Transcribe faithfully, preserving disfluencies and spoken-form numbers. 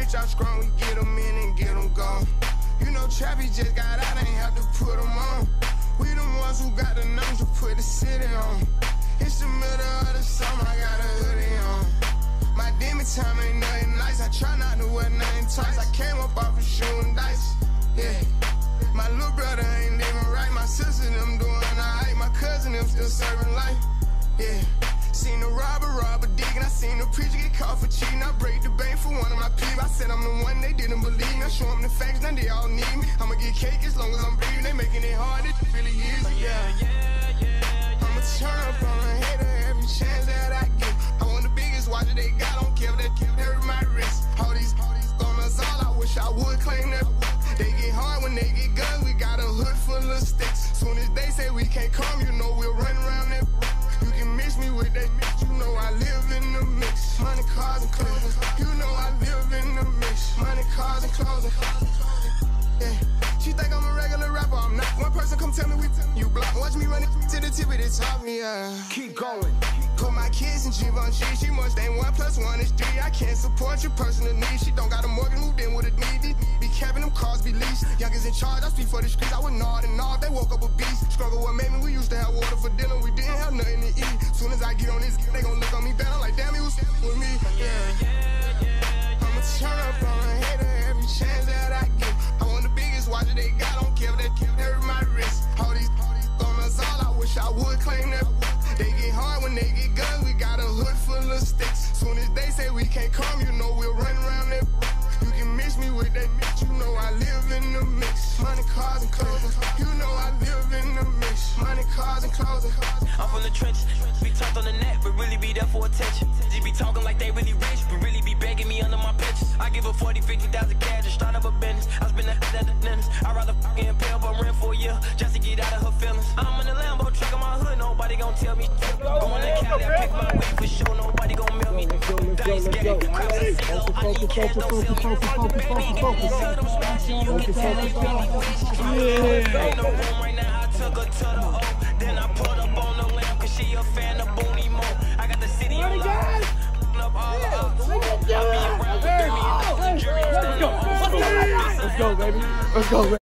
bitch out strong, we get them in and get them gone. You know Trappy just got out, ain't have to put them on. We the ones who got the numbers to put the city on. It's the middle of the summer, I got a hoodie on. My demon time ain't nothing nice, I try not to wear nothing tight. I came up off of shooting dice, yeah. My little brother ain't living right, my sister them doing alright. My cousin them still serving life, yeah. Seen the robber rob a dig, and I seen the preacher get caught for cheating. I break the bank for one of my people. I said I'm the one, they didn't believe me. I show them the facts, now they all need me. I'ma get cake as long as I'm breathing. They making it hard, it really is, yeah. I'ma turn up on a hater every chance that I get. I want the biggest watch that they got, don't care if they carry my wrist. All these, all these gunners, all I wish I would claim that. They get hard when they get guns, we got a hood full of sticks. Soon as they say we can't come, you know we'll run around that. You can mix me with that mix, you know I live in the mix. Money, cars, and clothes, you know I live in the mix. Money, cars, and clothes, yeah. She think I'm a regular rapper, I'm not. One person come tell me we you block. Watch me run it to the tip of the top, yeah. Keep going. Put my kids in Givenchy, she must ain't one plus one is three. I can't support your personal needs. She don't got a mortgage, moved in with a needy. Be capping them cars, be leased. Youngest in charge, I speak for the streets. I would nod and nod, they woke up a beast. Struggle what made me, we used to have water for dinner. We didn't have nothing to eat. Soon as I get on this, they gon' look on me bad. I'm like, damn, he was with me, yeah. I'ma turn up on a hater every chance that I get. I want the biggest watch that they got, don't care if they carry my wrist. All these, all these gunners, all I wish I would claim that. They get hard when they get guns, we got a hood full of sticks. Soon as they say we can't come, you know we'll run around that. You can mix me with that mix, you know I live in the mix. Money, cars, and clothes, you know I live in the mix. Money, cars, and clothes. I'm from the trenches, be talked on the net, but really be there for attention. They be talking like they really rich, but really be begging me under my pictures. I give her forty, fifty thousand cash to start up a business. I spend that at the dentist. I'd rather fucking pay up a rent for a year, just to get out of her feelings. I'm in the Lambo truck in my hood, nobody gon' tell me. Going to Cali, I pick my way for sure, nobody gon' mail me. Dice gang, crabs and silo, I need cash, don't sell me. Baby, get me good, I'm smashing, you can tell they really wish. Ain't no room right now, I took her to the O. Then I put up on the lamp, cause she a fan of Booney Mo. I got the city on lock, up all the ups. I be around with Dirty and the jury. Let's go, baby. Let's go, baby.